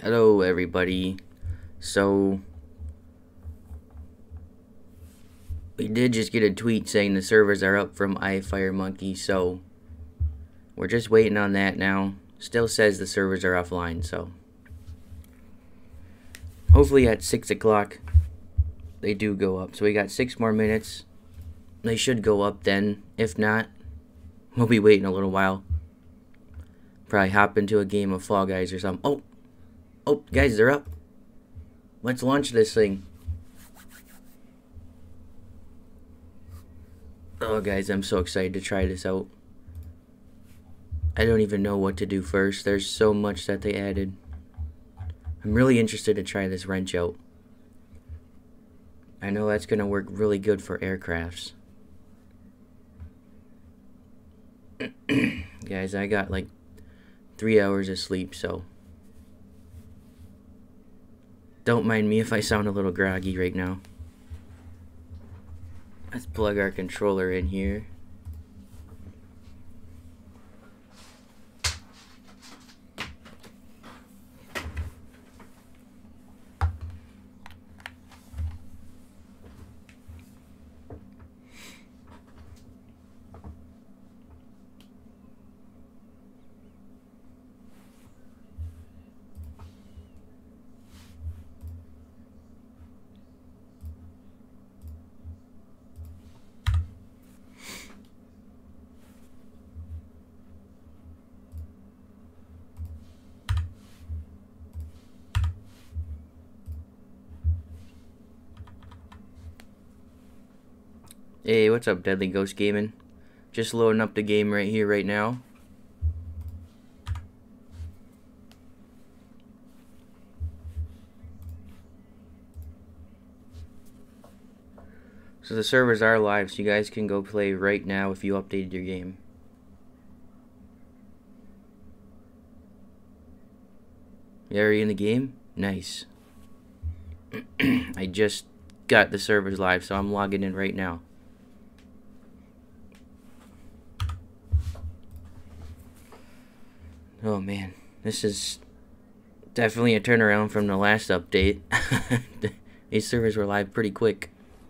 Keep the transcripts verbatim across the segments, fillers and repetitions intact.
Hello everybody. So we did just get a tweet saying the servers are up from iFireMonkey, so we're just waiting on that now. Still says the servers are offline, so hopefully at six o'clock they do go up. So we got six more minutes. They should go up then. If not, we'll be waiting a little while. Probably hop into a game of Fall Guys or something. Oh, oh, guys, they're up. Let's launch this thing. Oh, guys, I'm so excited to try this out. I don't even know what to do first. There's so much that they added. I'm really interested to try this wrench out. I know that's going to work really good for aircrafts. Guys, I got like three hours of sleep, so don't mind me if I sound a little groggy right now. Let's plug our controller in here. Hey, what's up, Deadly Ghost Gaming? Just loading up the game right here, right now. So the servers are live, so you guys can go play right now if you updated your game. You already in the game? Nice. I just got the servers live, so I'm logging in right now. Oh man, this is definitely a turnaround from the last update. These servers were live pretty quick.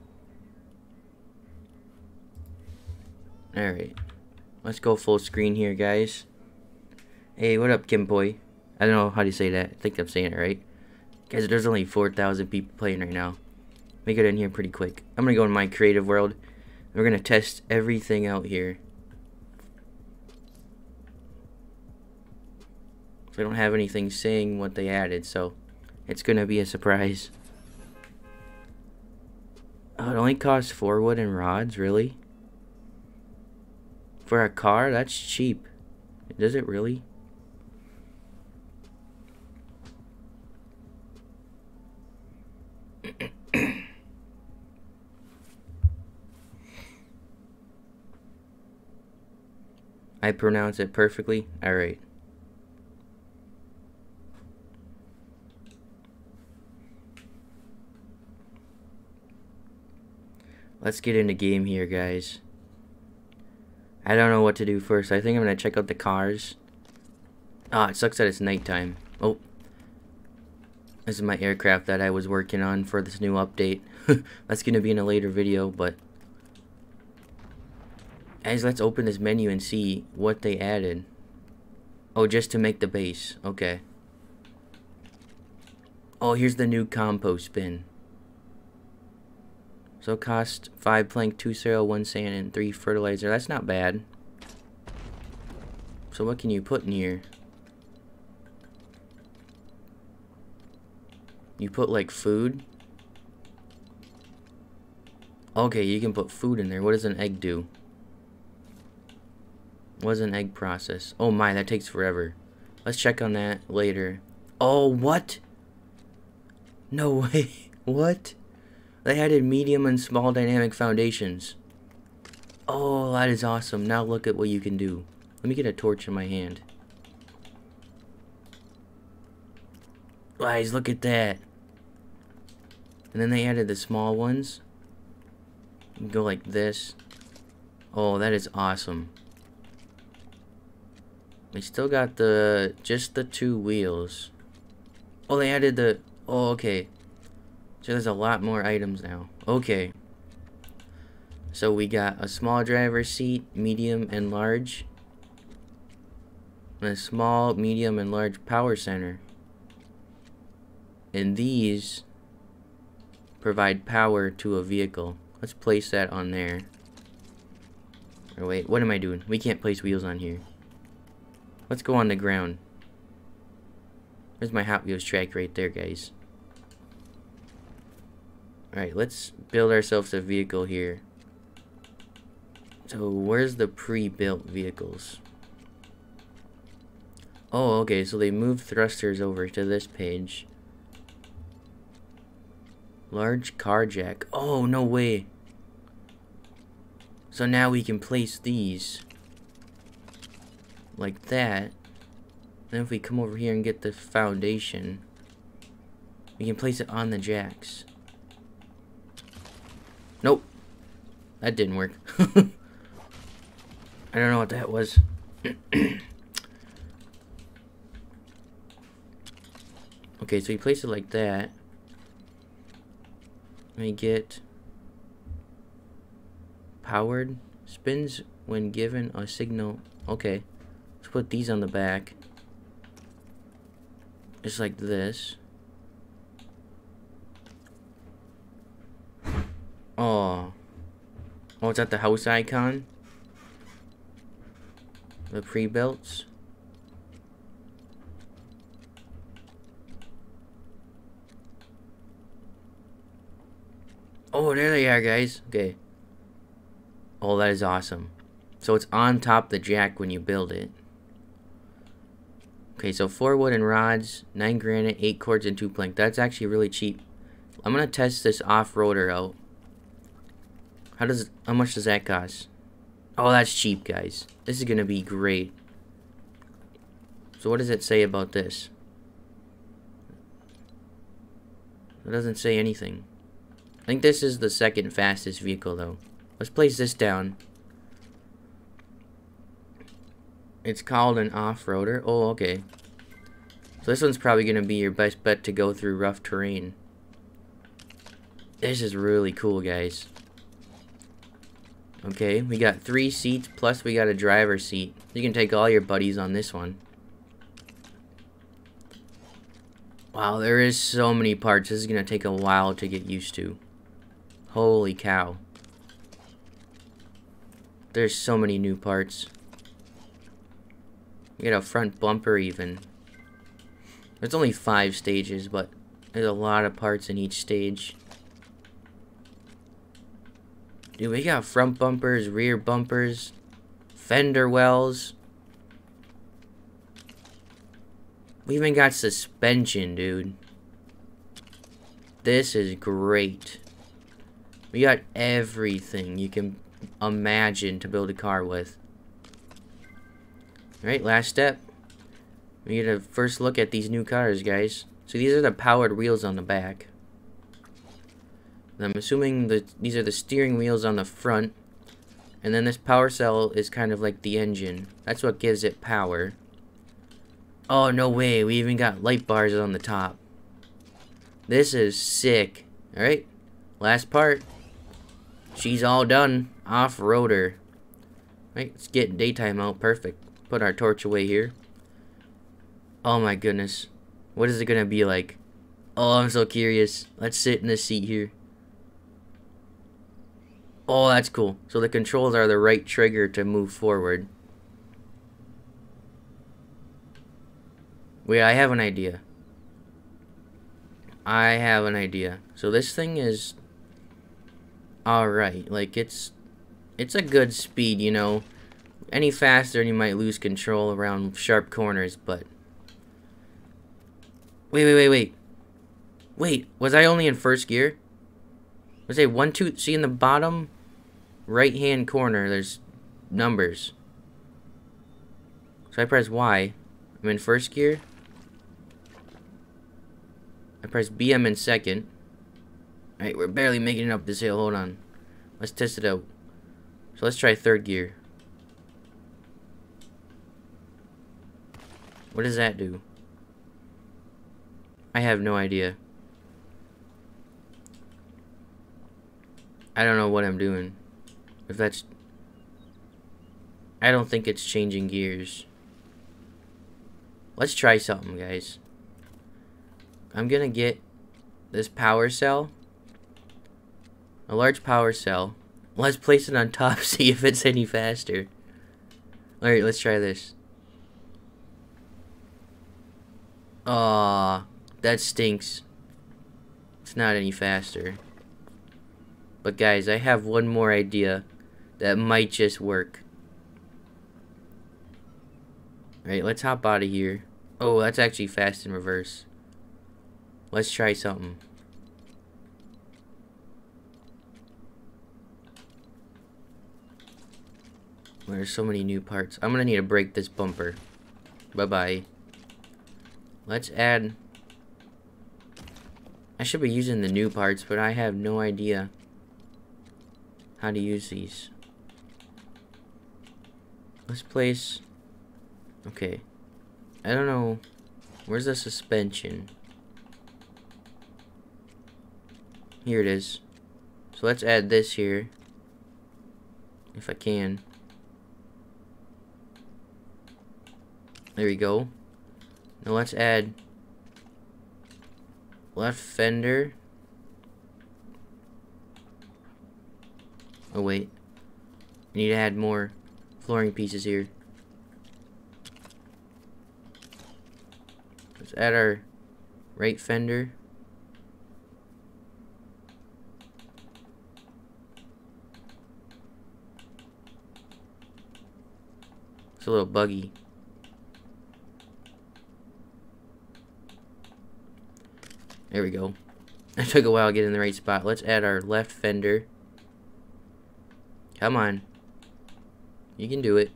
Alright, let's go full screen here, guys. Hey, what up, Kimboy? I don't know how to say that. I think I'm saying it right. Guys, there's only four thousand people playing right now. Let me get in here pretty quick. I'm going to go in my creative world. We're going to test everything out here. I don't have anything saying what they added, so it's gonna be a surprise. Oh, it only costs four wooden rods, really? For a car? That's cheap. Does it really? I pronounce it perfectly? Alright. Let's get into game here, guys. I don't know what to do first. I think I'm gonna check out the cars. Ah, it sucks that it's nighttime. Oh, this is my aircraft that I was working on for this new update. That's gonna be in a later video, but guys, let's open this menu and see what they added. Oh, just to make the base. Okay. Oh, here's the new compost bin. So cost five plank, two soil, one sand, and three fertilizer. That's not bad. So what can you put in here? You put like food? Okay, you can put food in there. What does an egg do? What is an egg process? Oh my, that takes forever. Let's check on that later. Oh, what? No way. What? They added medium and small dynamic foundations. Oh, that is awesome. Now look at what you can do. Let me get a torch in my hand. Guys, look at that. And then they added the small ones. You can go like this. Oh, that is awesome. We still got the just the two wheels. Oh, they added the... Oh, okay. So there's a lot more items now. Okay. So we got a small driver's seat, medium, and large. And a small, medium, and large power center. And these provide power to a vehicle. Let's place that on there. Or wait, what am I doing? We can't place wheels on here. Let's go on the ground. There's my Hot Wheels track right there, guys. Alright, let's build ourselves a vehicle here. So, where's the pre-built vehicles? Oh, okay, so they moved thrusters over to this page. Large car jack. Oh, no way. So now we can place these like that. Then if we come over here and get the foundation, we can place it on the jacks. Nope. That didn't work. I don't know what that was. Okay, so we place it like that. We get powered spins when given a signal. Okay, let's put these on the back. Just like this. Oh. Oh, it's at the house icon. The pre-builts. Oh, there they are, guys. Okay. Oh, that is awesome. So it's on top of the jack when you build it. Okay, so four wooden rods, nine granite, eight cords, and two plank. That's actually really cheap. I'm gonna test this off-roader out. How does how much does that cost? Oh, that's cheap, guys. This is gonna be great. So what does it say about this? It doesn't say anything. I think this is the second fastest vehicle, though. Let's place this down. It's called an off-roader. Oh, okay. So this one's probably going to be your best bet to go through rough terrain. This is really cool, guys. Okay, we got three seats, plus we got a driver's seat. You can take all your buddies on this one. Wow, there is so many parts. This is going to take a while to get used to. Holy cow. There's so many new parts. You get a front bumper even. There's only five stages, but there's a lot of parts in each stage. Dude, we got front bumpers, rear bumpers, fender wells. We even got suspension, dude. This is great. We got everything you can imagine to build a car with. Alright, last step. We get a first look at these new cars, guys. So these are the powered wheels on the back. I'm assuming that these are the steering wheels on the front. And then this power cell is kind of like the engine. That's what gives it power. Oh, no way. We even got light bars on the top. This is sick. Alright, last part. She's all done. Off-roader. Right, let's get daytime out. Perfect. Put our torch away here. Oh my goodness. What is it gonna be like? Oh, I'm so curious. Let's sit in this seat here. Oh, that's cool. So the controls are the right trigger to move forward. Wait, I have an idea. I have an idea. So this thing is alright. Like, it's it's a good speed, you know. Any faster and you might lose control around sharp corners, but wait, wait, wait, wait. Wait, was I only in first gear? Was it one, two? See in the bottom right hand corner, there's numbers. So I press Y. I'm in first gear. I press B, I'm in second. Alright, we're barely making it up this hill. Hold on. Let's test it out. So let's try third gear. What does that do? I have no idea. I don't know what I'm doing. If that's... I don't think it's changing gears. Let's try something, guys. I'm gonna get this power cell. A large power cell. Let's place it on top, see if it's any faster. Alright, let's try this. Aw, that stinks. It's not any faster. But guys, I have one more idea that might just work. Alright, let's hop out of here. Oh, that's actually fast in reverse. Let's try something. There's so many new parts. I'm gonna need to break this bumper. Bye-bye. Let's add... I should be using the new parts, but I have no idea how to use these. Let's place... Okay. I don't know... Where's the suspension? Here it is. So let's add this here. If I can. There we go. Now let's add left fender. Oh wait. I need to add more flooring pieces here. Let's add our right fender. It's a little buggy. There we go. It took a while to get in the right spot. Let's add our left fender. Come on. You can do it.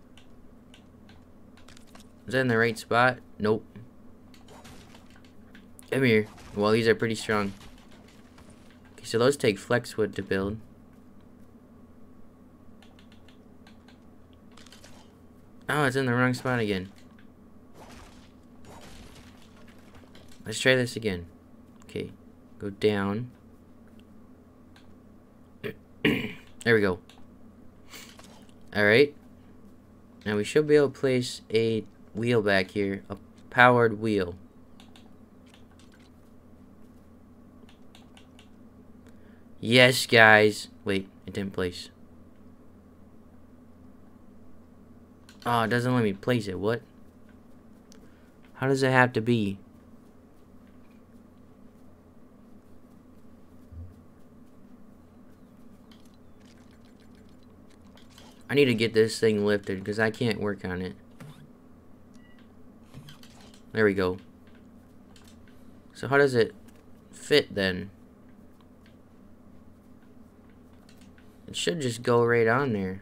Is that in the right spot? Nope. Come here. Well, these are pretty strong. Okay, so those take flex wood to build. Oh, it's in the wrong spot again. Let's try this again. Okay, go down. There we go. Alright. Now we should be able to place a wheel back here. A powered wheel. Yes, guys. Wait, it didn't place. Oh, it doesn't let me place it. What? How does it have to be? I need to get this thing lifted because I can't work on it. There we go. So how does it fit then? It should just go right on there.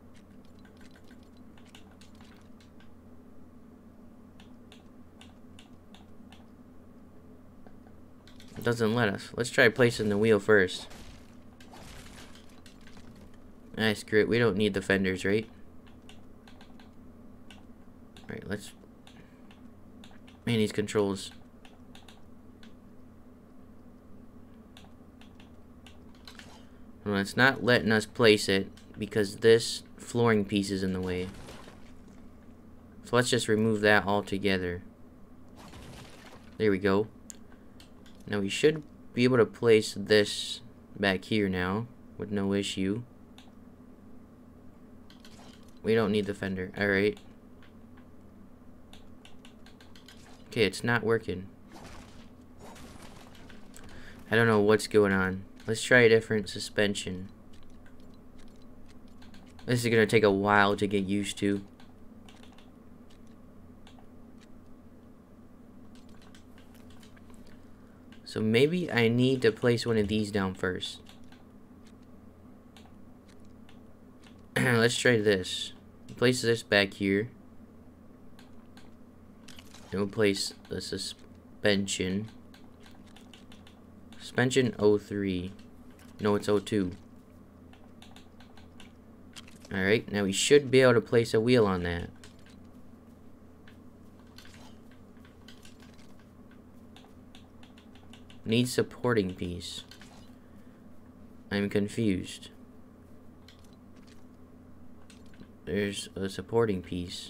It doesn't let us. Let's try placing the wheel first. Ah, screw it. We don't need the fenders, right? Alright, let's... Man, these controls. Well, it's not letting us place it because this flooring piece is in the way. So let's just remove that altogether. There we go. Now we should be able to place this back here now with no issue. We don't need the fender. Alright. Okay, it's not working. I don't know what's going on. Let's try a different suspension. This is going to take a while to get used to. So maybe I need to place one of these down first. Let's try this. Place this back here. And we'll place the suspension. Suspension oh three. No, it's oh two. Alright, now we should be able to place a wheel on that. Needs supporting piece. I'm confused. There's a supporting piece.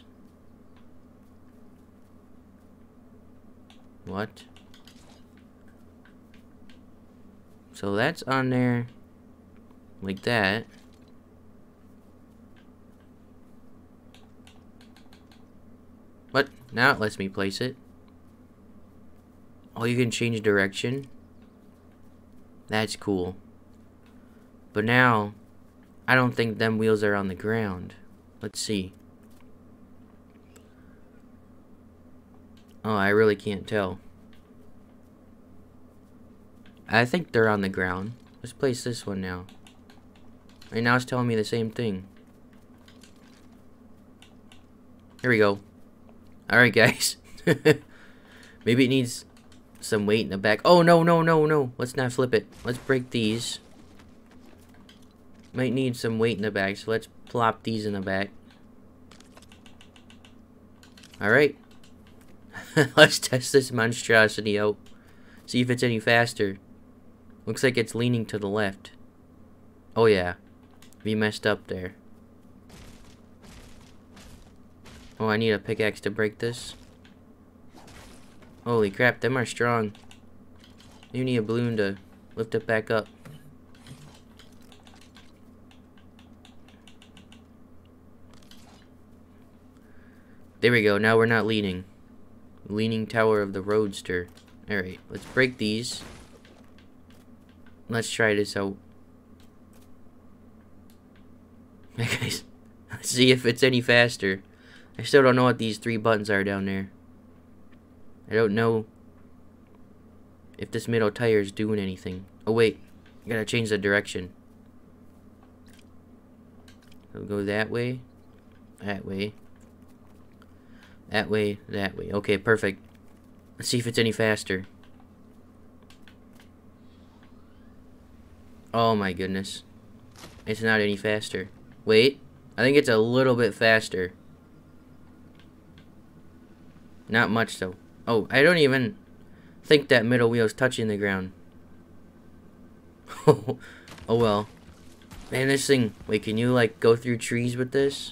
What? So that's on there like that. What? Now it lets me place it. Oh, you can change direction? That's cool. But now, I don't think them wheels are on the ground. Let's see. Oh, I really can't tell. I think they're on the ground. Let's place this one now. Right now it's telling me the same thing. Here we go. Alright, guys. Maybe it needs some weight in the back. Oh, no, no, no, no. Let's not flip it. Let's break these. Might need some weight in the back, so let's plop these in the back. Alright. Let's test this monstrosity out. See if it's any faster. Looks like it's leaning to the left. Oh yeah. We messed up there. Oh, I need a pickaxe to break this. Holy crap, them are strong. You need a balloon to lift it back up. There we go, now we're not leaning. Leaning tower of the roadster. Alright, let's break these. Let's try this out. Guys, let's see if it's any faster. I still don't know what these three buttons are down there. I don't know if this middle tire is doing anything. Oh wait, I gotta change the direction. It'll go that way, that way, that way, that way. Okay, perfect. Let's see if it's any faster. Oh my goodness. It's not any faster. Wait, I think it's a little bit faster. Not much though. Oh, I don't even think that middle wheel is touching the ground. Oh well. Man, this thing, wait, can you like go through trees with this?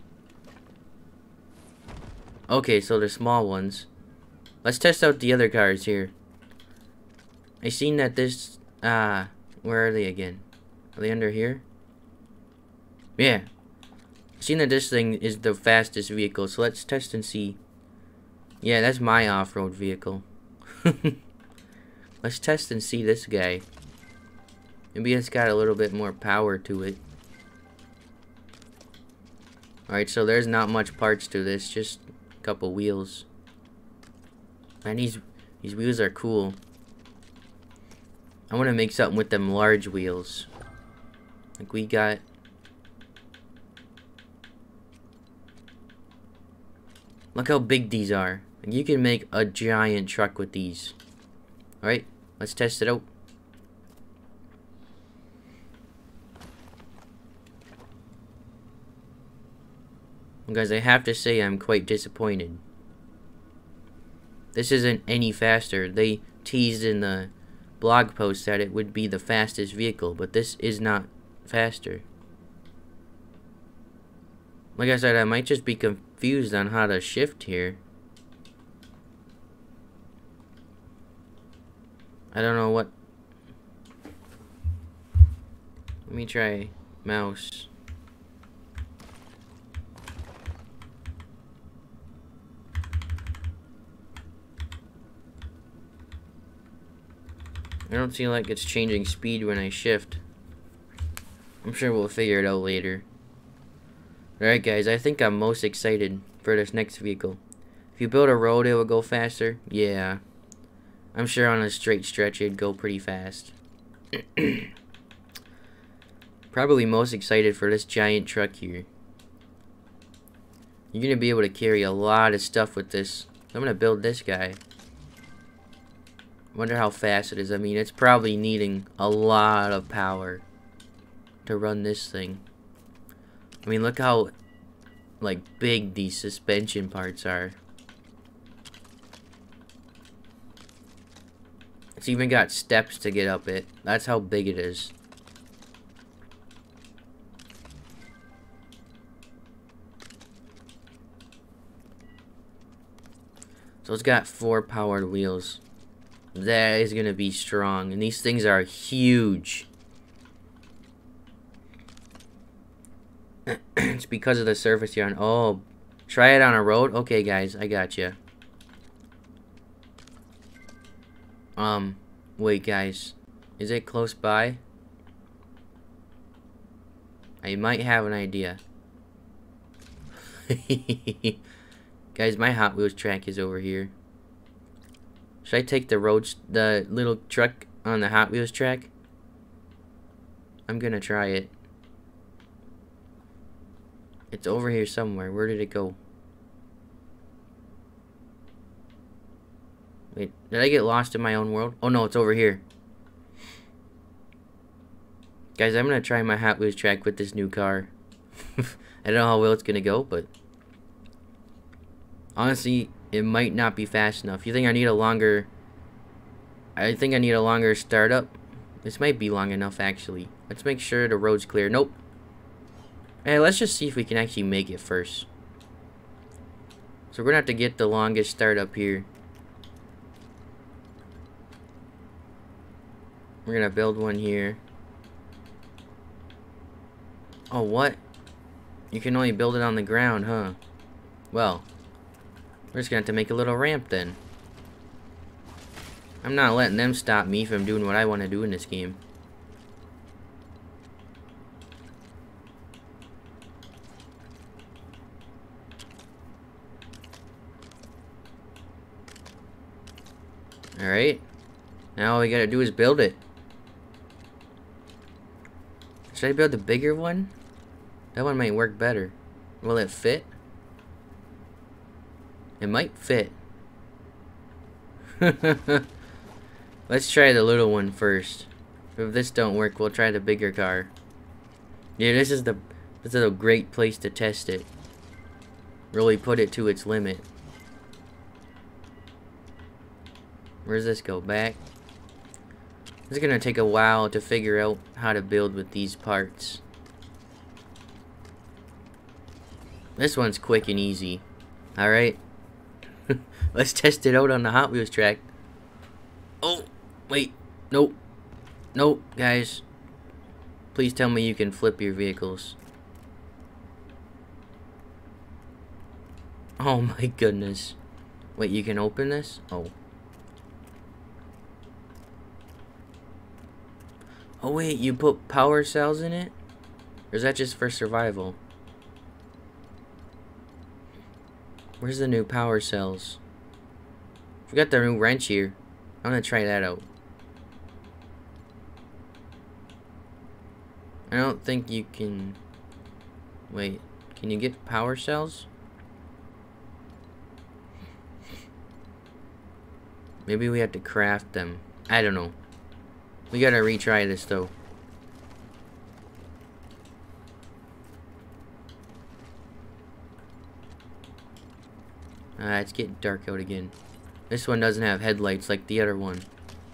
Okay, so they're small ones. Let's test out the other cars here. I seen that this, ah, where are they again? Are they under here? Yeah. I seen that this thing is the fastest vehicle, so let's test and see. Yeah, that's my off-road vehicle. Let's test and see this guy. Maybe it's got a little bit more power to it. Alright, so there's not much parts to this, just a couple wheels. And these, these wheels are cool. I want to make something with them large wheels. Like we got... Look how big these are. Like you can make a giant truck with these. Alright, let's test it out. Well, guys, I have to say I'm quite disappointed. This isn't any faster. They teased in the blog post that it would be the fastest vehicle, but this is not faster. Like I said, I might just be confused on how to shift here. I don't know what. Let me try mouse. I don't feel like it's changing speed when I shift. I'm sure we'll figure it out later. Alright guys, I think I'm most excited for this next vehicle. If you build a road, it will go faster. Yeah. I'm sure on a straight stretch it'd go pretty fast. Probably most excited for this giant truck here. You're going to be able to carry a lot of stuff with this. I'm going to build this guy. Wonder how fast it is. I mean, it's probably needing a lot of power to run this thing. I mean, look how like big these suspension parts are. It's even got steps to get up it. That's how big it is. So it's got four powered wheels. That is gonna be strong. And these things are huge. It's because of the surface you're on. Oh, try it on a road? Okay, guys, I got you. Um, wait, guys. Is it close by? I might have an idea. Guys, my Hot Wheels track is over here. Should I take the road, the little truck on the Hot Wheels track? I'm gonna try it. It's over here somewhere. Where did it go? Wait, did I get lost in my own world? Oh no, it's over here. Guys, I'm gonna try my Hot Wheels track with this new car. I don't know how well it's gonna go, but honestly, it might not be fast enough. You think I need a longer... I think I need a longer startup. This might be long enough, actually. Let's make sure the road's clear. Nope. Hey, let's just see if we can actually make it first. So we're gonna have to get the longest startup here. We're gonna build one here. Oh, what? You can only build it on the ground, huh? Well, we're just gonna have to make a little ramp then. I'm not letting them stop me from doing what I want to do in this game. Alright. Now all we gotta do is build it. Should I build the bigger one? That one might work better. Will it fit? It might fit. Let's try the little one first. If this don't work, we'll try the bigger car. Yeah, this is the this is a great place to test it. Really put it to its limit. Where does this go? Back? It's gonna take a while to figure out how to build with these parts. This one's quick and easy. Alright. Let's test it out on the Hot Wheels track. Oh, wait. Nope. Nope, guys. Please tell me you can flip your vehicles. Oh my goodness. Wait, you can open this? Oh. Oh wait, you put power cells in it? Or is that just for survival? Where's the new power cells? We got the new wrench here. I'm gonna try that out. I don't think you can... Wait, can you get power cells? Maybe we have to craft them. I don't know. We gotta retry this though. Ah, it's getting dark out again. This one doesn't have headlights like the other one.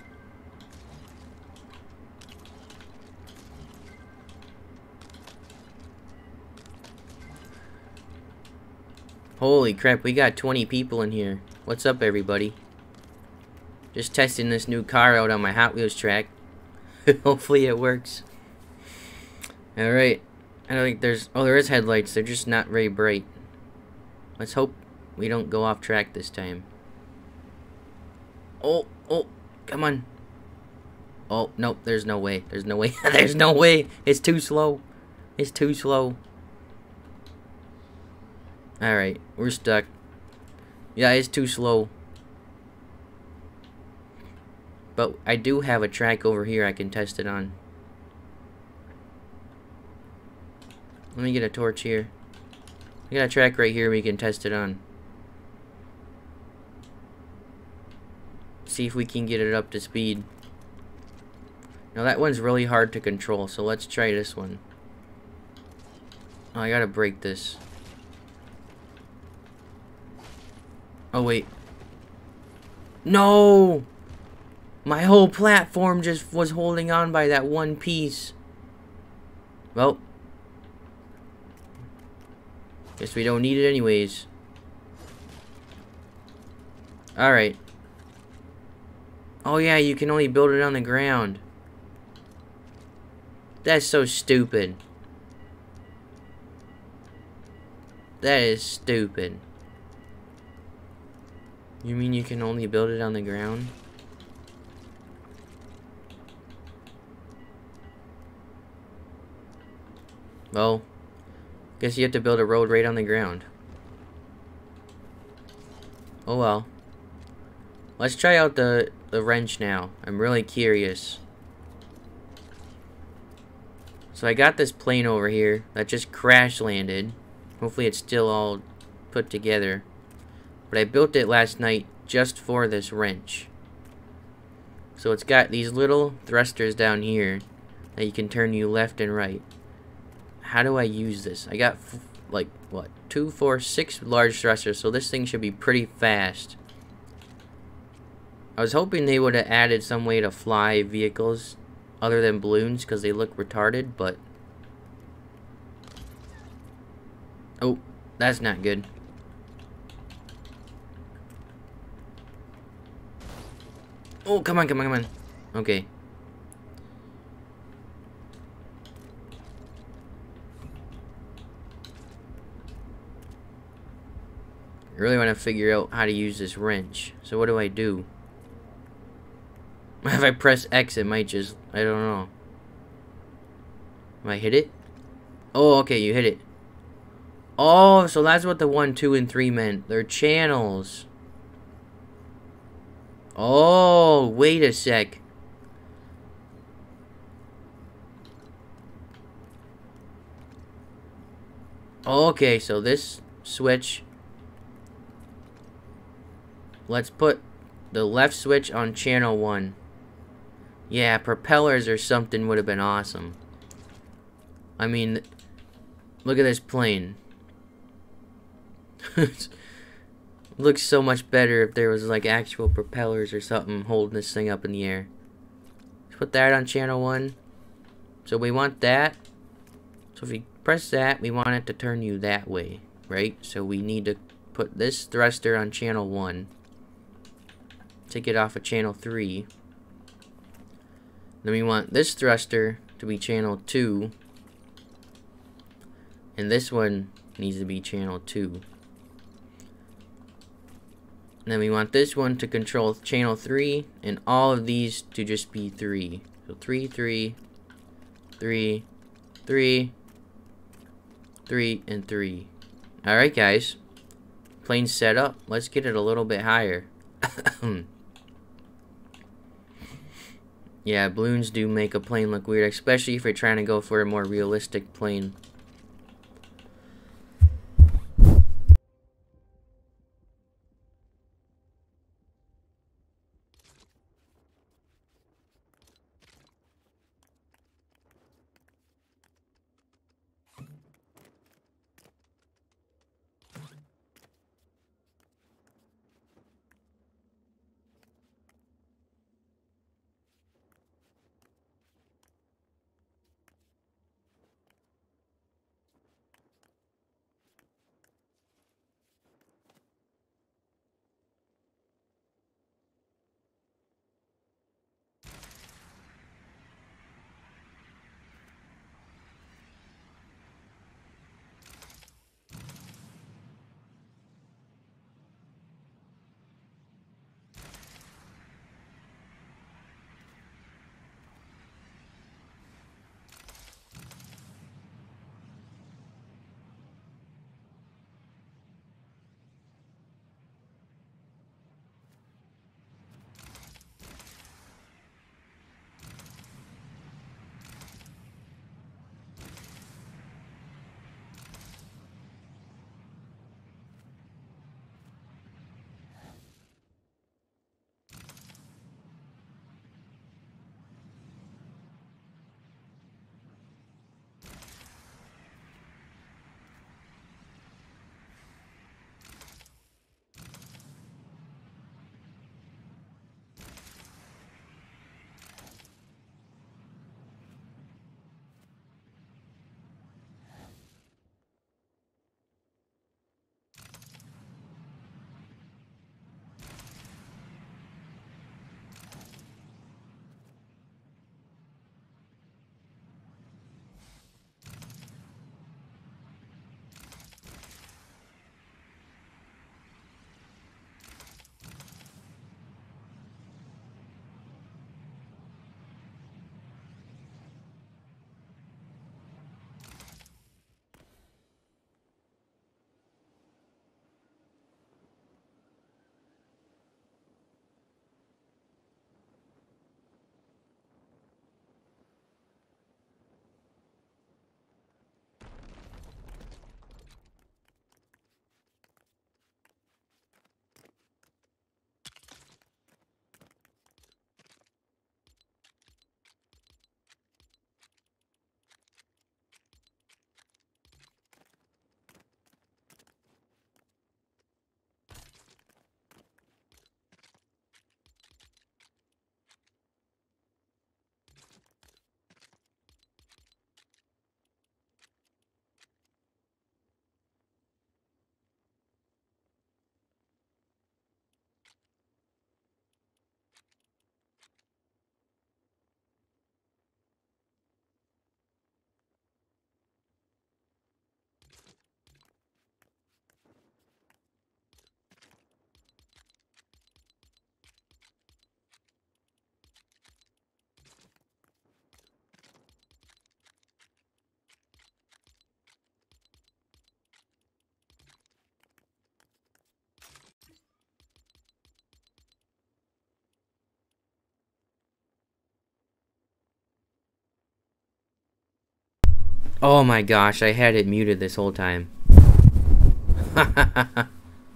Holy crap, we got twenty people in here. What's up, everybody? Just testing this new car out on my Hot Wheels track. Hopefully it works. Alright. I don't think there's... Oh, there is headlights. They're just not very bright. Let's hope we don't go off track this time. Oh, oh, come on. Oh, nope, there's no way. There's no way. There's no way. It's too slow. It's too slow. Alright, we're stuck. Yeah, it's too slow. But I do have a track over here I can test it on. Let me get a torch here. I got a track right here we can test it on. See if we can get it up to speed. Now that one's really hard to control, so let's try this one. Oh, I gotta break this. Oh, wait. No! My whole platform just was holding on by that one piece. Well, guess we don't need it anyways. Alright. Oh yeah, you can only build it on the ground. That's so stupid. That is stupid. You mean you can only build it on the ground? Well, guess you have to build a road right on the ground. Oh well. Let's try out the, the wrench now. I'm really curious. So I got this plane over here that just crash landed. Hopefully it's still all put together. But I built it last night just for this wrench. So it's got these little thrusters down here that you can turn you left and right. How do I use this? I got f like what? Two, four, six large thrusters, so this thing should be pretty fast. I was hoping they would have added some way to fly vehicles other than balloons because they look retarded, but oh, that's not good. Oh, come on, come on, come on. Okay. I really want to figure out how to use this wrench. So what do I do? If I press X, it might just... I don't know. Am I hit it? Oh, okay, you hit it. Oh, so that's what the one, two, and three meant. They're channels. Oh, wait a sec. Okay, so this switch... Let's put the left switch on channel one. Yeah, propellers or something would have been awesome. I mean, look at this plane. Looks so much better if there was like actual propellers or something holding this thing up in the air. Let's put that on channel one. So we want that. So if we press that, we want it to turn you that way, right? So we need to put this thruster on channel one. Take it off of channel three. Then we want this thruster to be channel two. And this one needs to be channel two. And then we want this one to control channel three, and all of these to just be three. So three, three, three, three, three, and three. Alright guys. Plane set up. Let's get it a little bit higher. Yeah, balloons do make a plane look weird, especially if you're trying to go for a more realistic plane. Oh my gosh, I had it muted this whole time. uh,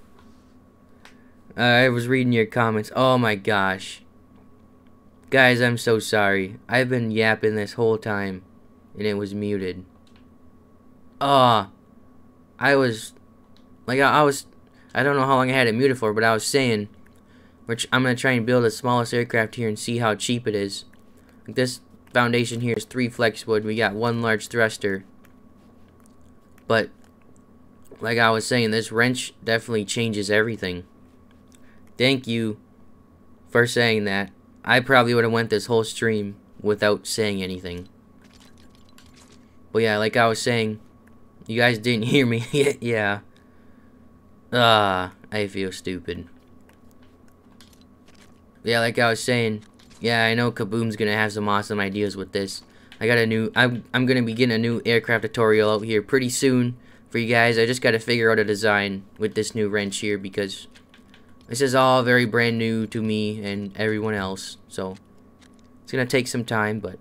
I was reading your comments. Oh my gosh. Guys, I'm so sorry. I've been yapping this whole time, and it was muted. Ah, uh, I was, like, I, I was, I don't know how long I had it muted for, but I was saying, which I'm going to try and build the smallest aircraft here and see how cheap it is. Like, this foundation here is three flexwood. We got one large thruster. But, like I was saying, this wrench definitely changes everything. Thank you for saying that. I probably would have went this whole stream without saying anything. But yeah, like I was saying, you guys didn't hear me. Yeah. Ah, I feel stupid. Yeah, like I was saying, yeah, I know Kaboom's gonna have some awesome ideas with this. I got a new, I'm, I'm gonna be getting a new aircraft tutorial out here pretty soon for you guys. I just gotta figure out a design with this new wrench here because this is all very brand new to me and everyone else. So, it's gonna take some time, but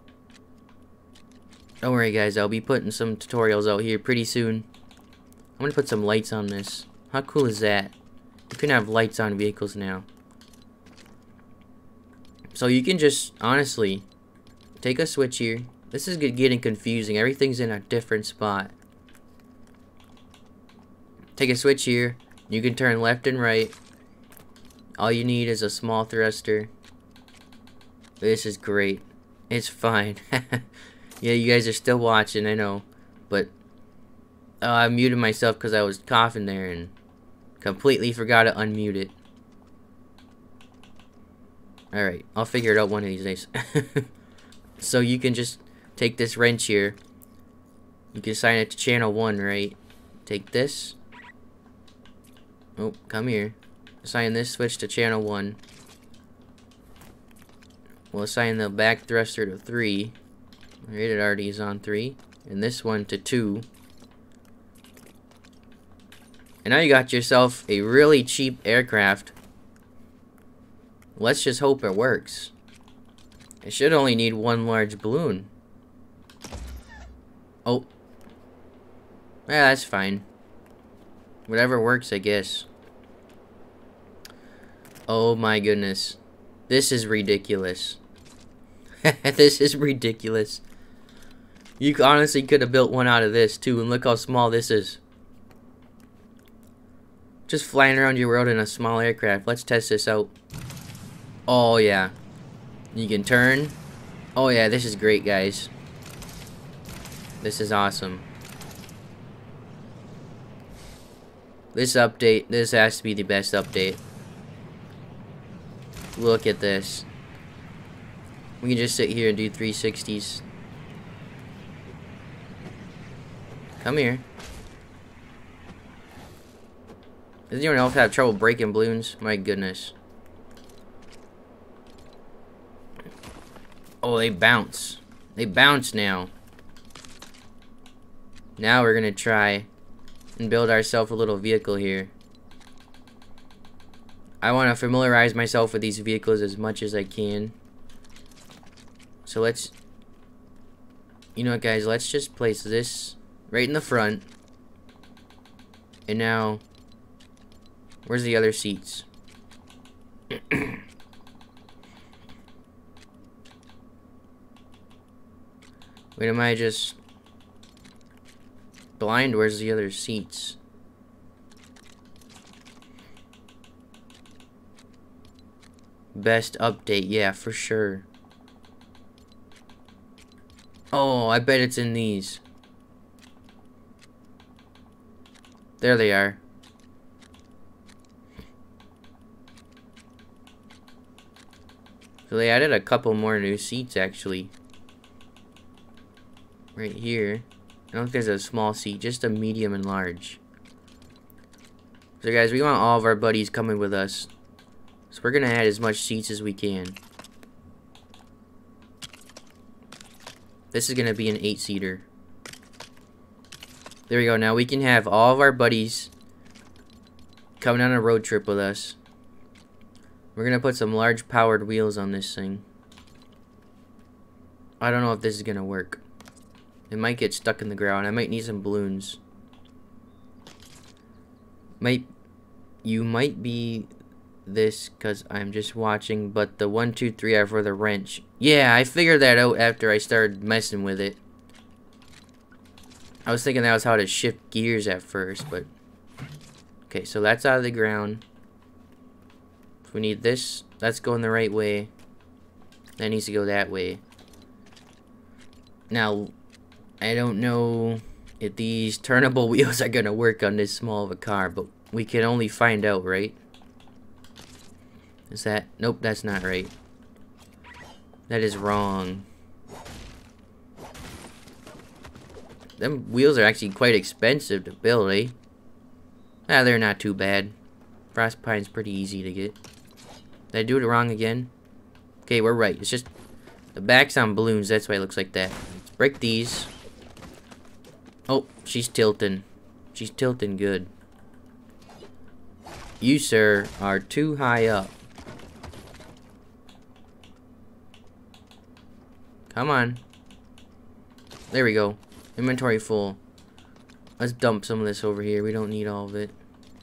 don't worry guys, I'll be putting some tutorials out here pretty soon. I'm gonna put some lights on this. How cool is that? You can have lights on vehicles now. So you can just, honestly, take a switch here. This is getting confusing. Everything's in a different spot. Take a switch here. You can turn left and right. All you need is a small thruster. This is great. It's fine. Yeah, you guys are still watching, I know. But uh, I muted myself because I was coughing there and completely forgot to unmute it. Alright, I'll figure it out one of these days. So you can just take this wrench here. You can assign it to channel one, right? Take this. Oh, come here. Assign this switch to channel one. We'll assign the back thruster to three. Right, it already is on three. And this one to two. And now you got yourself a really cheap aircraft. Let's just hope it works. It should only need one large balloon. Oh. Yeah, that's fine. Whatever works, I guess. Oh my goodness. This is ridiculous. This is ridiculous. You honestly could have built one out of this too, and look how small this is. Just flying around your world in a small aircraft. Let's test this out. Oh yeah. You can turn. Oh yeah, this is great, guys. This is awesome. This update, this has to be the best update. Look at this. We can just sit here and do three sixties. Come here. Does anyone else have trouble breaking balloons? My goodness. Oh, they bounce. They bounce now. Now we're gonna try and build ourselves a little vehicle here. I want to familiarize myself with these vehicles as much as I can. So let's, you know what guys, let's just place this right in the front. And now, where's the other seats? Wait, am I just blind? Where's the other seats? Best update, yeah, for sure. Oh, I bet it's in these. There they are. So they added a couple more new seats, actually. Right here. I don't think there's a small seat, just a medium and large. So guys, we want all of our buddies coming with us. So we're gonna add as much seats as we can. This is gonna be an eight-seater. There we go. Now we can have all of our buddies coming on a road trip with us. We're gonna put some large powered wheels on this thing. I don't know if this is gonna work. It might get stuck in the ground. I might need some balloons. Might you might be this because I'm just watching, but the one, two, three are for the wrench. Yeah, I figured that out after I started messing with it. I was thinking that was how to shift gears at first, but okay, so that's out of the ground. If we need this, that's going the right way. That needs to go that way. Now, I don't know if these turnable wheels are gonna work on this small of a car, but we can only find out, right? Is that? Nope, that's not right. That is wrong. Them wheels are actually quite expensive to build, eh? Ah, they're not too bad. Frostpine's pretty easy to get. Did I do it wrong again? Okay, we're right. It's just the back's on balloons. That's why it looks like that. Let's break these. Oh, she's tilting. She's tilting good. You, sir, are too high up. Come on. There we go. Inventory full. Let's dump some of this over here. We don't need all of it.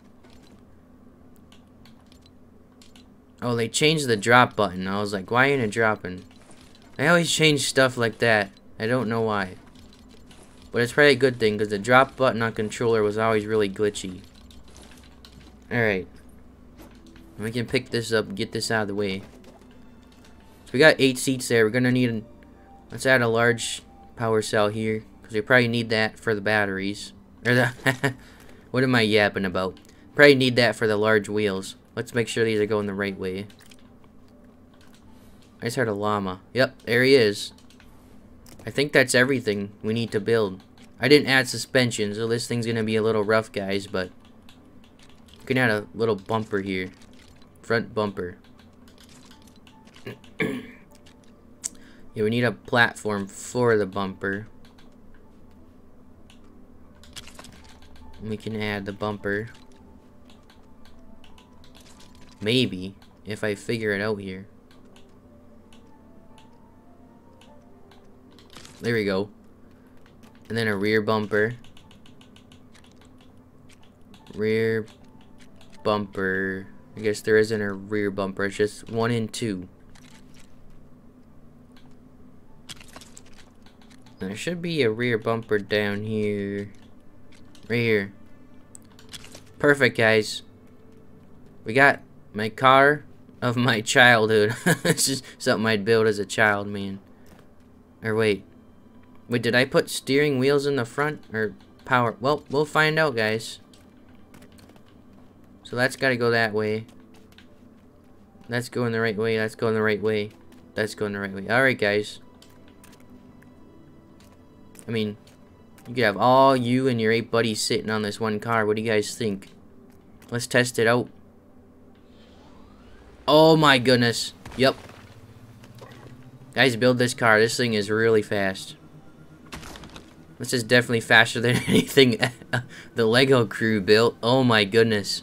Oh, they changed the drop button. I was like, why ain't it dropping? They always change stuff like that. I don't know why. But it's probably a good thing because the drop button on controller was always really glitchy. Alright. We can pick this up and get this out of the way. So we got eight seats there. We're going to need... An, let's add a large power cell here. Because we probably need that for the batteries. Or the... What am I yapping about? Probably need that for the large wheels. Let's make sure these are going the right way. I just heard a llama. Yep, there he is. I think that's everything we need to build. I didn't add suspension, so this thing's going to be a little rough, guys, but... We can add a little bumper here. Front bumper. Yeah, we need a platform for the bumper. We can add the bumper. Maybe, if I figure it out here. There we go. And then a rear bumper. Rear bumper. I guess there isn't a rear bumper. It's just one and two. There should be a rear bumper down here. Right here. Perfect, guys. We got my car of my childhood. This is something I'd build as a child, man. Or wait. Wait, did I put steering wheels in the front? Or power? Well, we'll find out, guys. So that's got to go that way. That's going the right way. That's going the right way. That's going the right way. Alright, guys. I mean, you could have all you and your eight buddies sitting on this one car. What do you guys think? Let's test it out. Oh my goodness. Yep. Guys, build this car. This thing is really fast. This is definitely faster than anything the Lego crew built. Oh my goodness.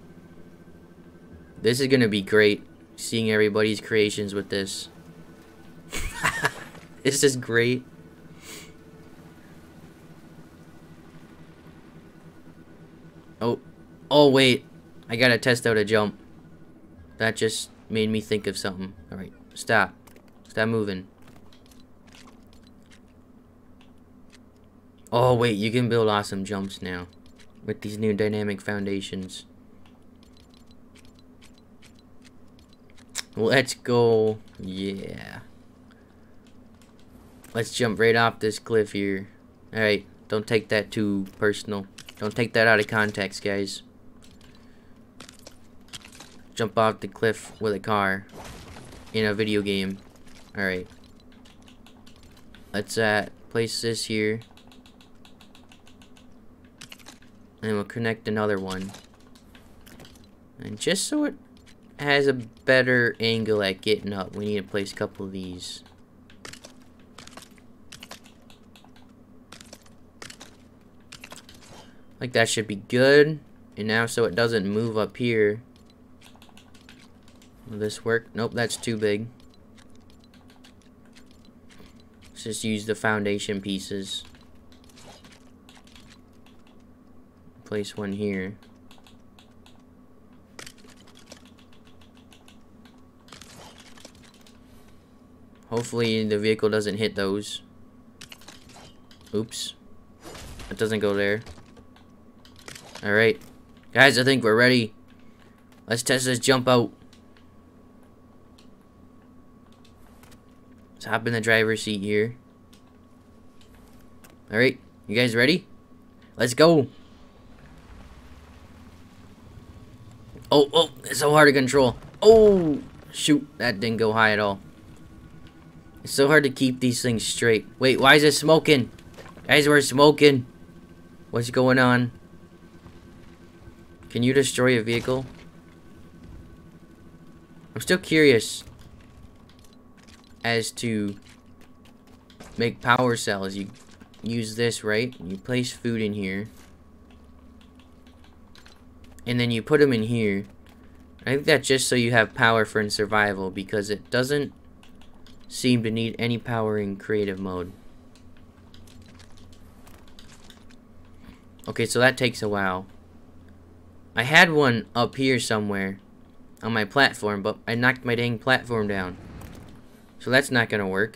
This is gonna be great. Seeing everybody's creations with this. It's just great. Oh. Oh wait. I gotta test out a jump. That just made me think of something. Alright. Stop. Stop moving. Oh wait, you can build awesome jumps now with these new dynamic foundations. Let's go. Yeah. Let's jump right off this cliff here. Alright, don't take that too personal. Don't take that out of context, guys. Jump off the cliff with a car in a video game. Alright. Let's uh, place this here. And we'll connect another one. And just so it has a better angle at getting up, we need to place a couple of these. Like that should be good. And now so it doesn't move up here. Will this work? Nope, that's too big. Let's just use the foundation pieces. place one here. Hopefully the vehicle doesn't hit those. Oops. It doesn't go there. Alright. Guys, I think we're ready. Let's test this jump out. Let's hop in the driver's seat here. Alright. You guys ready? Let's go. Oh, oh. It's so hard to control. Oh, shoot. That didn't go high at all. It's so hard to keep these things straight. Wait, why is it smoking? Guys, we're smoking. What's going on? Can you destroy a vehicle? I'm still curious as to make power cells. You use this, right? You place food in here. And then you put them in here. I think that's just so you have power for in survival, because it doesn't seem to need any power in creative mode. Okay, so that takes a while. I had one up here somewhere on my platform, but I knocked my dang platform down. So that's not gonna work.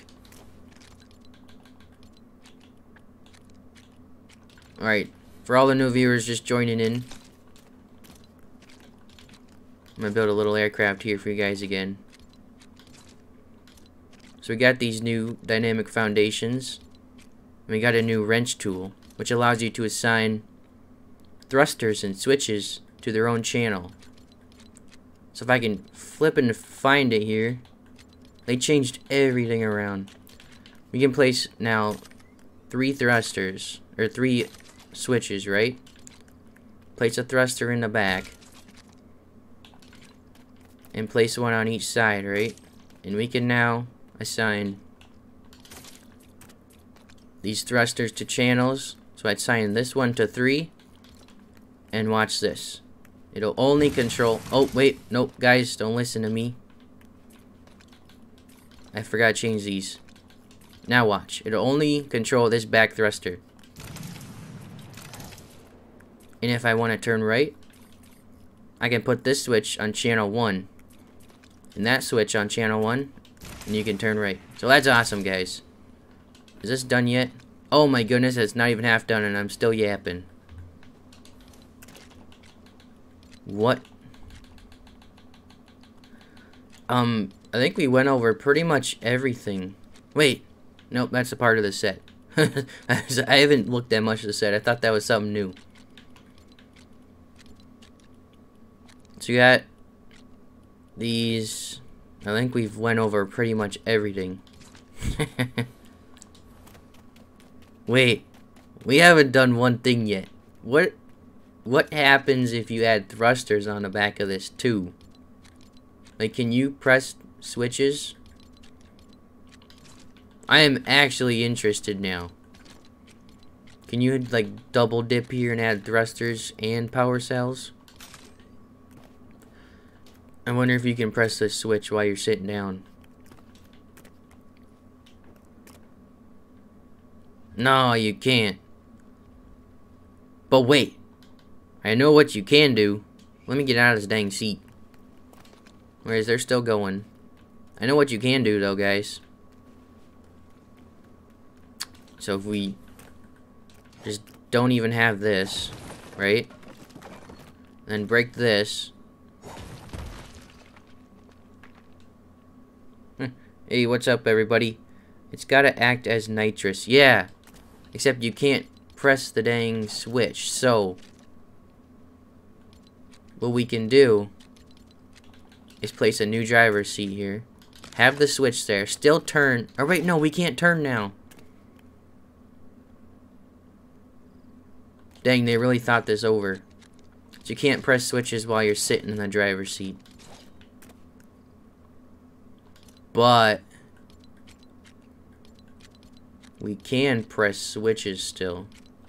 Alright, for all the new viewers just joining in, I'm gonna build a little aircraft here for you guys again. So we got these new dynamic foundations. And we got a new wrench tool, which allows you to assign thrusters and switches to their own channel. So if I can flip and find it here, they changed everything around. We can place now three thrusters, or three switches, right? Place a thruster in the back. And place one on each side, right? And we can now assign these thrusters to channels. So I'd assign this one to three. And watch this. It'll only control... Oh, wait. Nope, guys. Don't listen to me. I forgot to change these. Now watch. It'll only control this back thruster. And if I want to turn right, I can put this switch on channel one. And that switch on channel one. And you can turn right. So that's awesome, guys. Is this done yet? Oh my goodness, it's not even half done and I'm still yapping. What? Um, I think we went over pretty much everything. Wait. Nope, that's a part of the set. I haven't looked that much at the set. I thought that was something new. So you got these... I think we've went over pretty much everything. Wait, we haven't done one thing yet. What what happens if you add thrusters on the back of this too? Like, can you press switches? I am actually interested now. Can you like double dip here and add thrusters and power cells? I wonder if you can press this switch while you're sitting down. No, you can't. But wait. I know what you can do. Let me get out of this dang seat. Where is they're still going? I know what you can do though, guys. So if we just don't even have this, right? Then break this. Hey, what's up, everybody? It's gotta act as nitrous. Yeah. Except you can't press the dang switch. So, what we can do is place a new driver's seat here. Have the switch there. Still turn. Oh, wait, no, we can't turn now. Dang, they really thought this over. So you can't press switches while you're sitting in the driver's seat. But we can press switches still.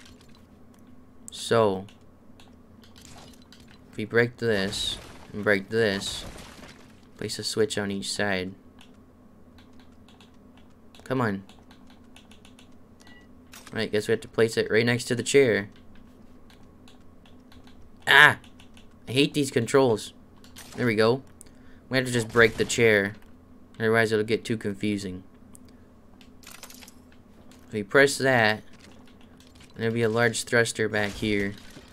So if we break this and break this, place a switch on each side. Come on. Alright, guess we have to place it right next to the chair. Ah! I hate these controls. There we go. We have to just break the chair. Otherwise it'll get too confusing. If we press that, there'll be a large thruster back here.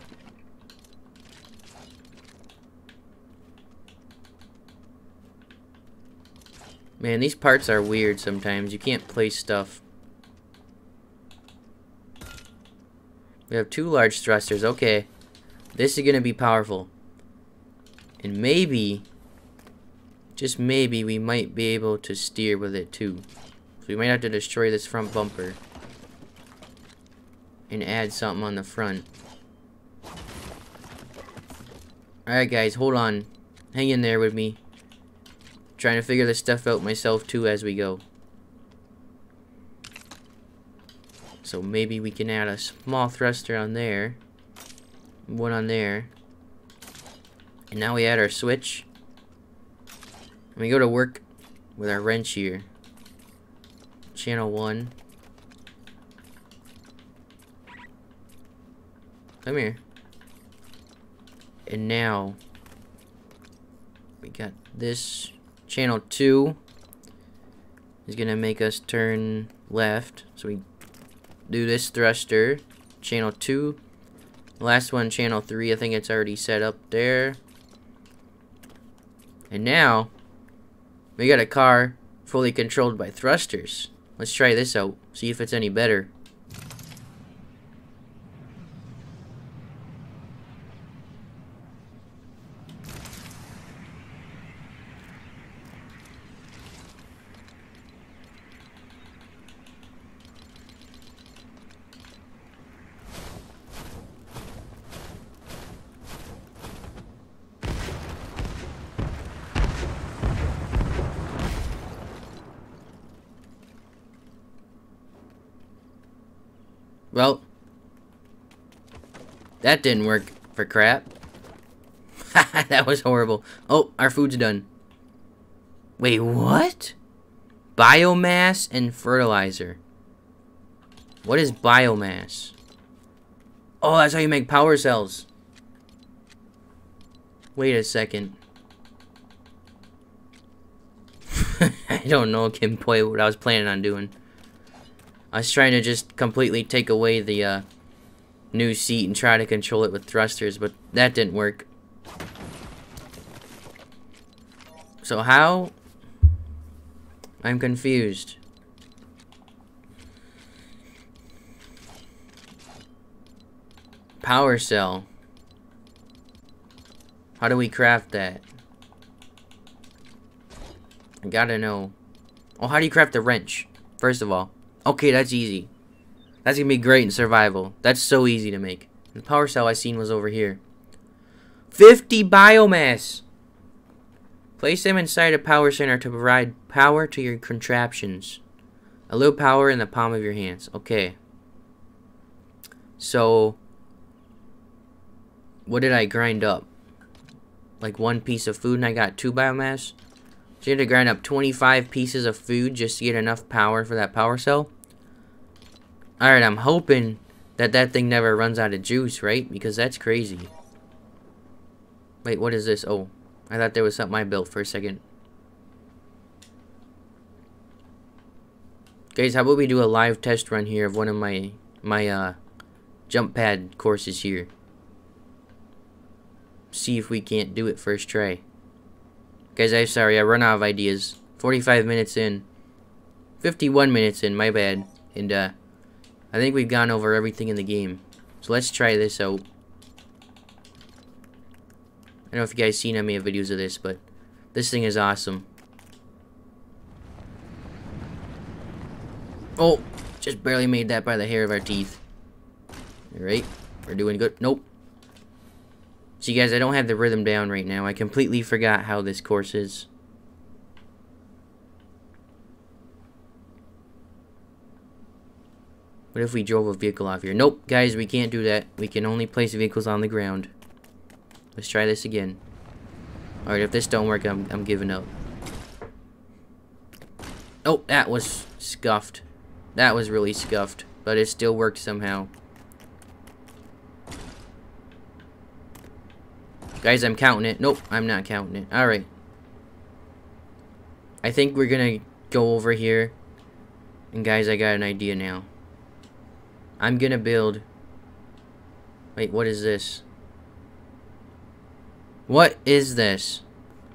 Man, these parts are weird sometimes. You can't place stuff. We have two large thrusters. Okay. This is going to be powerful. And maybe, just maybe, we might be able to steer with it too. So we might have to destroy this front bumper. And add something on the front. Alright guys, hold on. Hang in there with me. Trying to figure this stuff out myself too as we go. So maybe we can add a small thruster on there. One on there. And now we add our switch. And we go to work with our wrench here. Channel one. Come here. And now we got this. Channel two is gonna make us turn left. So we do this thruster. Channel two. Last one, channel three. I think it's already set up there. And now we got a car fully controlled by thrusters. Let's try this out. See if it's any better. Well, that didn't work for crap. That was horrible. Oh, our food's done. Wait, what? Biomass and fertilizer. What is biomass? Oh, that's how you make power cells. Wait a second. I don't know, Kim Poi, what I was planning on doing. I was trying to just completely take away the uh, new seat and try to control it with thrusters, but that didn't work. So how? I'm confused. Power cell. How do we craft that? I gotta know. Oh, how do you craft a wrench? First of all. Okay, that's easy. That's gonna be great in survival. That's so easy to make. The power cell I seen was over here. fifty biomass! Place them inside a power center to provide power to your contraptions. A little power in the palm of your hands. Okay. So, what did I grind up? Like one piece of food and I got two biomass? So you had to grind up twenty-five pieces of food just to get enough power for that power cell? Alright, I'm hoping that that thing never runs out of juice, right? Because that's crazy. Wait, what is this? Oh, I thought there was something I built for a second. Guys, how about we do a live test run here of one of my, my uh, jump pad courses here. See if we can't do it first try. Guys, I'm sorry, I run out of ideas. forty-five minutes in. fifty-one minutes in, my bad. And, uh, I think we've gone over everything in the game. So let's try this out. I don't know if you guys seen any videos of this, but this thing is awesome. Oh, just barely made that by the hair of our teeth. Alright, we're doing good. Nope. See guys, I don't have the rhythm down right now. I completely forgot how this course is. What if we drove a vehicle off here? Nope, guys, we can't do that. We can only place vehicles on the ground. Let's try this again. Alright, if this don't work, I'm, I'm giving up. Oh, that was scuffed. That was really scuffed. But it still worked somehow. Guys, I'm counting it. Nope, I'm not counting it. Alright. I think we're gonna go over here. And guys, I got an idea now. I'm gonna build... Wait, what is this? What is this?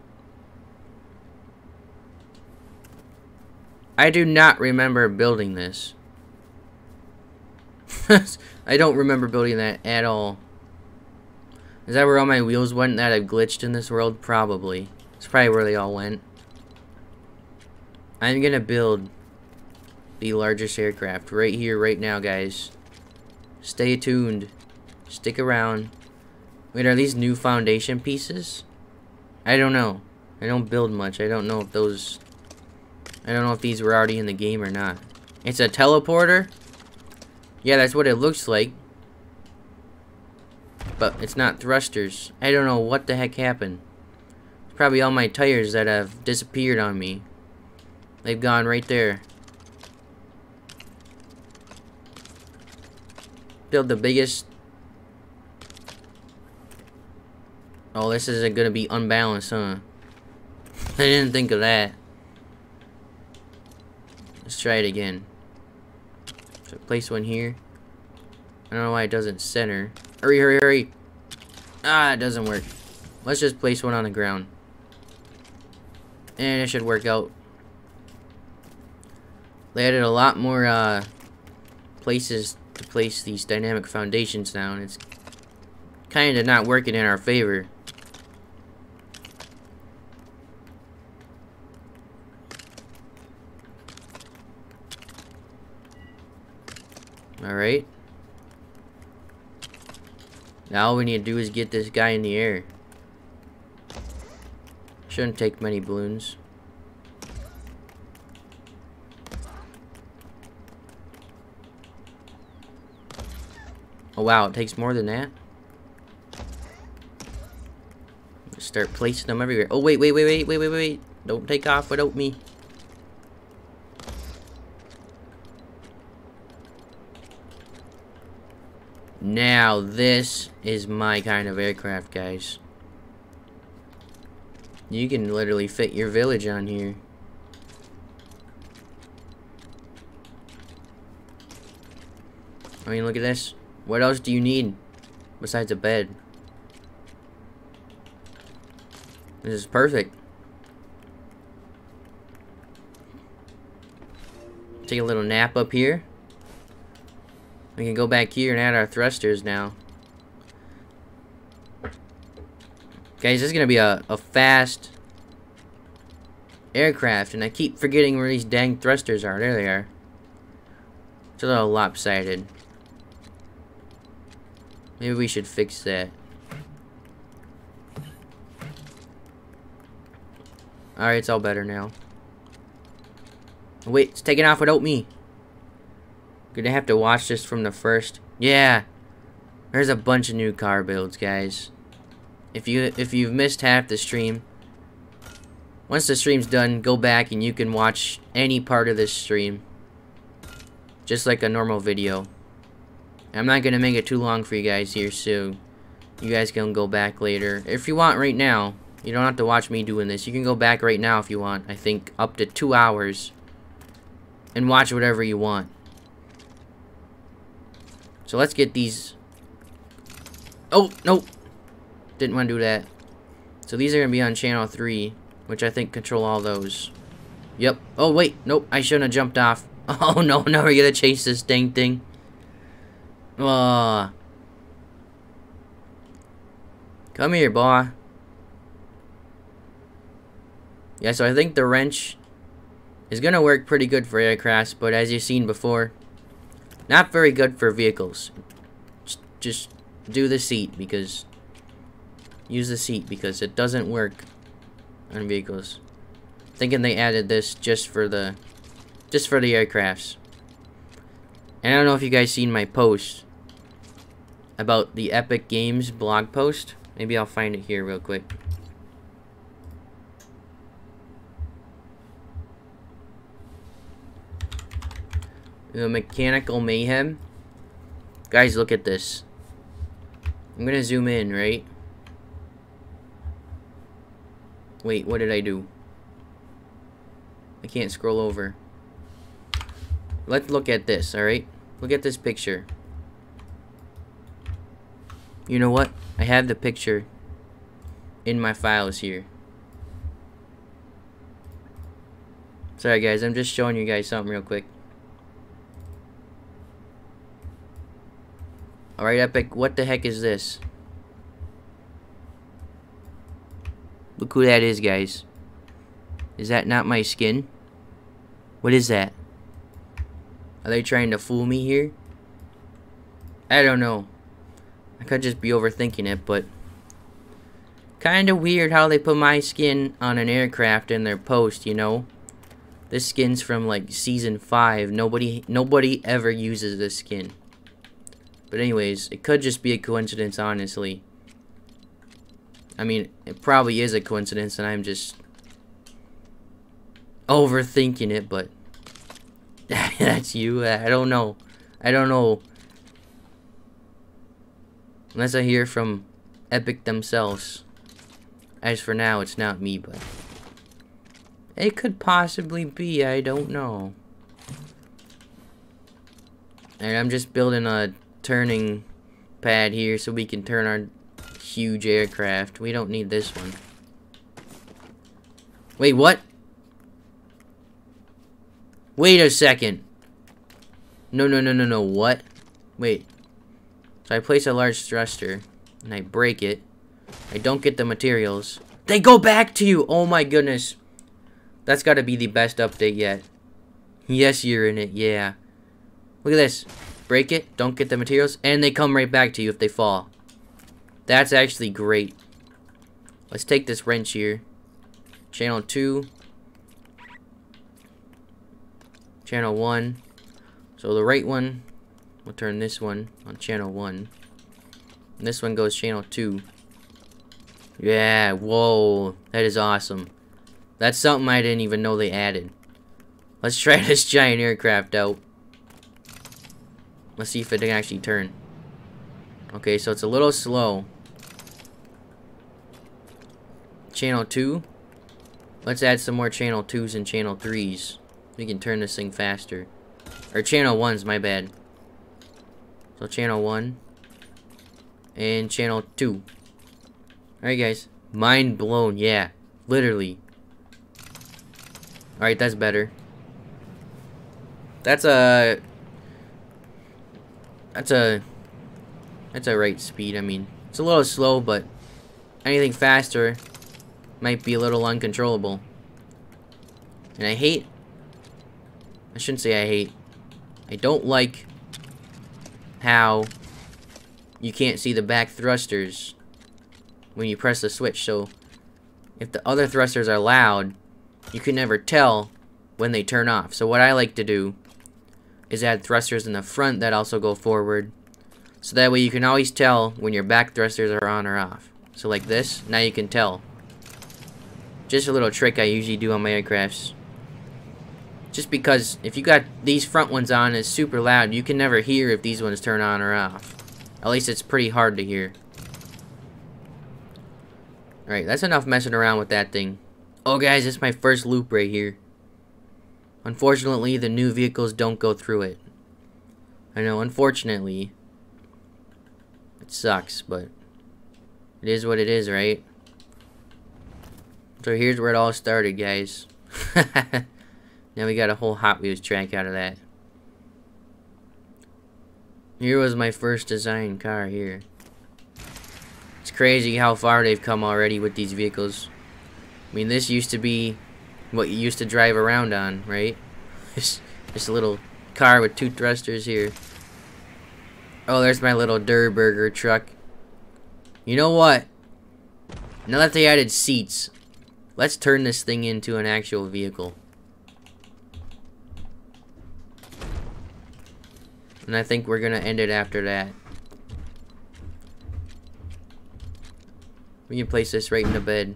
I do not remember building this. I don't remember building that at all. Is that where all my wheels went that I've glitched in this world? Probably. It's probably where they all went. I'm gonna build the largest aircraft right here, right now, guys. Stay tuned. Stick around. Wait, are these new foundation pieces? I don't know. I don't build much. I don't know if those... I don't know if these were already in the game or not. It's a teleporter? Yeah, that's what it looks like. But it's not thrusters. I don't know what the heck happened. It's probably all my tires that have disappeared on me. They've gone right there. Build the biggest... Oh, this isn't gonna be unbalanced, huh? I didn't think of that. Let's try it again. So place one here. I don't know why it doesn't center. Hurry, hurry, hurry. Ah, it doesn't work. Let's just place one on the ground. And it should work out. They added a lot more uh, places to place these dynamic foundations down. It's kind of not working in our favor. Alright. Now all we need to do is get this guy in the air. Shouldn't take many balloons. Oh wow, it takes more than that. Let's start placing them everywhere. Oh wait, wait, wait, wait, wait, wait, wait. Don't take off without me. Now this is my kind of aircraft, guys. You can literally fit your village on here. I mean, look at this. What else do you need besides a bed? This is perfect. Take a little nap up here. We can go back here and add our thrusters now. Guys, this is gonna be a, a fast aircraft, and I keep forgetting where these dang thrusters are. There they are. It's a little lopsided. Maybe we should fix that. Alright, it's all better now. Wait, it's taking off without me. Gonna have to watch this from the first. Yeah, there's a bunch of new car builds, guys. If you if you've missed half the stream, once the stream's done, go back and you can watch any part of this stream, just like a normal video. I'm not gonna make it too long for you guys here, so you guys can go back later if you want. Right now, you don't have to watch me doing this. You can go back right now if you want. I think up to two hours, and watch whatever you want. So let's get these. Oh, no. Didn't want to do that. So these are going to be on channel three, which I think control all those. Yep. Oh, wait. Nope. I shouldn't have jumped off. Oh, no. Now we're going to chase this dang thing. Uh, come here, boy. Yeah, so I think the wrench is going to work pretty good for aircrafts, but as you've seen before, not very good for vehicles. Just do the seat because use the seat because it doesn't work on vehicles. Thinking they added this just for the just for the aircrafts. And I don't know if you guys seen my post about the Epic Games blog post. Maybe I'll find it here real quick. The mechanical mayhem. Guys, look at this. I'm gonna zoom in, right? Wait, what did I do? I can't scroll over. Let's look at this, alright? Look at this picture. You know what? I have the picture in my files here. Sorry guys, I'm just showing you guys something real quick. Alright, Epic, what the heck is this? Look who that is, guys. Is that not my skin? What is that? Are they trying to fool me here? I don't know. I could just be overthinking it, but kinda weird how they put my skin on an aircraft in their post, you know? This skin's from like season five. Nobody nobody ever uses this skin. But anyways, it could just be a coincidence, honestly. I mean, it probably is a coincidence and I'm just overthinking it, but that's you. I don't know. I don't know. Unless I hear from Epic themselves. As for now, it's not me, but it could possibly be. I don't know. And I'm just building a turning pad here so we can turn our huge aircraft. We don't need this one. Wait, what? Wait a second. No, no, no, no, no. What? Wait. So I place a large thruster and I break it. I don't get the materials. They go back to you. Oh my goodness. That's got to be the best update yet. Yes, you're in it. Yeah. Look at this. Break it. Don't get the materials. And they come right back to you if they fall. That's actually great. Let's take this wrench here. Channel two. Channel one. So the right one, we'll turn this one on channel one. And this one goes channel two. Yeah, whoa. That is awesome. That's something I didn't even know they added. Let's try this giant aircraft out. Let's see if it can actually turn. Okay, so it's a little slow. Channel two. Let's add some more channel twos and channel threes. We can turn this thing faster. Or channel ones, my bad. So channel one. And channel two. Alright guys. Mind blown, yeah. Literally. Alright, that's better. That's a... That's a... That's a right speed, I mean. It's a little slow, but anything faster might be a little uncontrollable. And I hate... I shouldn't say I hate. I don't like how you can't see the back thrusters when you press the switch. So if the other thrusters are loud, you can never tell when they turn off. So what I like to do is add thrusters in the front that also go forward. So that way you can always tell when your back thrusters are on or off. So like this, now you can tell. Just a little trick I usually do on my aircrafts. Just because if you got these front ones on, it's super loud. You can never hear if these ones turn on or off. At least it's pretty hard to hear. Alright, that's enough messing around with that thing. Oh guys, this is my first loop right here. Unfortunately, the new vehicles don't go through it. I know, unfortunately. It sucks, but it is what it is, right? So here's where it all started, guys. Now we got a whole Hot Wheels track out of that. Here was my first design car here. It's crazy how far they've come already with these vehicles. I mean, this used to be what you used to drive around on, right? Just, just a little car with two thrusters here. Oh, there's my little Durr Burger truck. You know what? Now that they added seats, let's turn this thing into an actual vehicle. And I think we're gonna end it after that. We can place this right in the bed.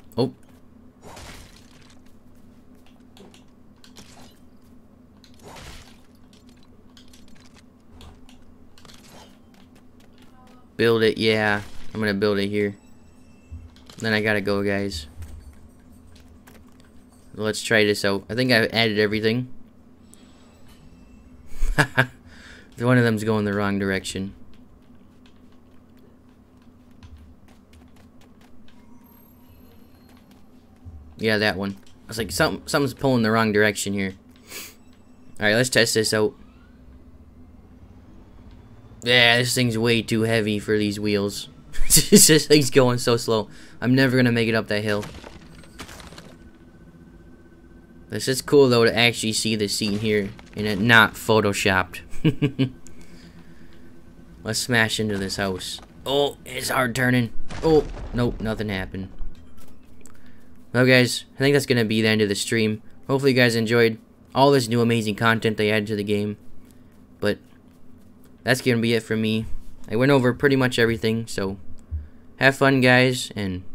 Oh. Build it, yeah. I'm gonna build it here. Then I gotta go, guys. Let's try this out. I think I've added everything. One of them's going the wrong direction. Yeah, that one. I was like, something, something's pulling the wrong direction here. Alright, let's test this out. Yeah, this thing's way too heavy for these wheels. This thing's going so slow. I'm never gonna make it up that hill. This is cool though to actually see the scene here and it not photoshopped. Let's smash into this house. Oh, it's hard turning. Oh, nope, nothing happened. Well guys, I think that's gonna be the end of the stream. Hopefully you guys enjoyed all this new amazing content they added to the game. But that's gonna be it for me. I went over pretty much everything, so have fun guys, and